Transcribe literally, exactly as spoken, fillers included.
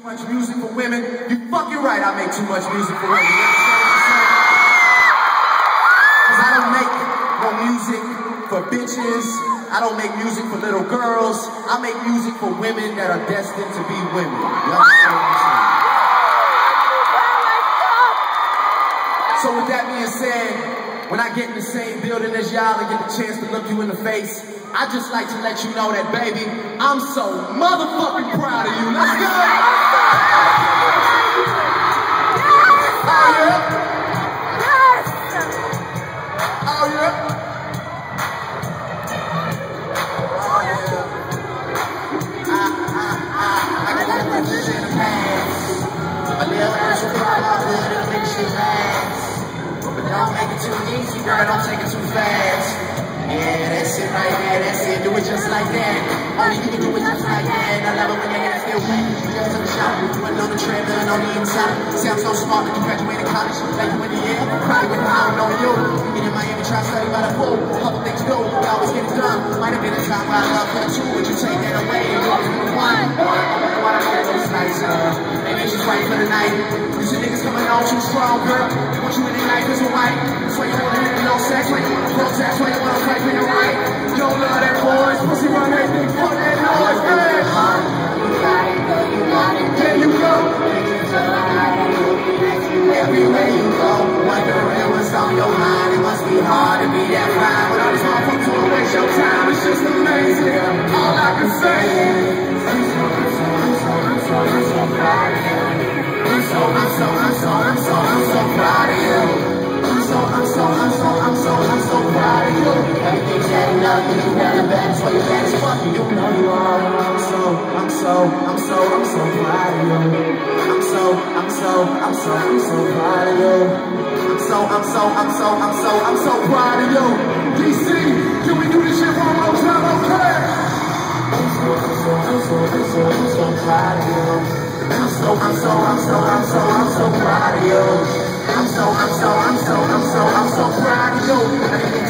Much music for women. You fucking right, I make too much music for women. Cause I don't make no music for bitches. I don't make music for little girls. I make music for women that are destined to be women. You understand what I'm saying? So with that being said, when I get in the same building as y'all and get the chance to look you in the face, I just like to let you know that, baby, I'm so motherfucking proud of you. Let's go! Oh, yeah? Yes! Oh, yeah? Oh, yeah. I, I, I, I got a vision in the past. A little extra problem, a little bit shit fast. But don't make it too easy, girl, don't take it too fast. Yeah, that's it right there, that's it, do it just like that. Only you can do it just like that. I love it when your hands still wet. You just took a shot, putting on the treadmill on the inside. Sound so smart that you graduated college, like you in the air. Probably went down on you. You get in Miami, try to study by the pool. Couple things to do, we always get it done. Might have been a time where I love her too, but you take that away. You always been the one. Why I hear those nights, uh, maybe she's right for the night. Cause your niggas coming on too strong, girl. Want you in their life as a white. That's why you wanna hit the no sex, why you wanna protest, why you wanna fight for your right. You don't love that boys, pussy run that thing, fuck that noise, man. There you go. Everywhere you go, wondering what's on your mind. It must be hard to be that fine. But all these motherfuckers wanna waste your time. It's just amazing. All I can say is I'm so, I'm so, I'm so, I'm so, I'm so proud of you. I'm so, I'm so, I'm so, I'm so, I'm so proud of you. I'm so, I'm so, I'm so, I'm so, I'm so proud of you. Everything's adding up, and you're better, better, so you're better, fuck you. You know you are. I'm so, I'm so, I'm so, I'm so proud of you. I'm so, I'm so, I'm so, I'm so proud of you. I'm so, I'm so, I'm so, I'm so, I'm so proud of you. D C, can we do this shit one more time, okay? I'm so, I'm so, I'm so, I'm so, I'm so proud of you. I'm so, I'm so, I'm so, I'm so, I'm so proud of you. I'm so, I'm so, I'm so, I'm so, I'm so proud of you.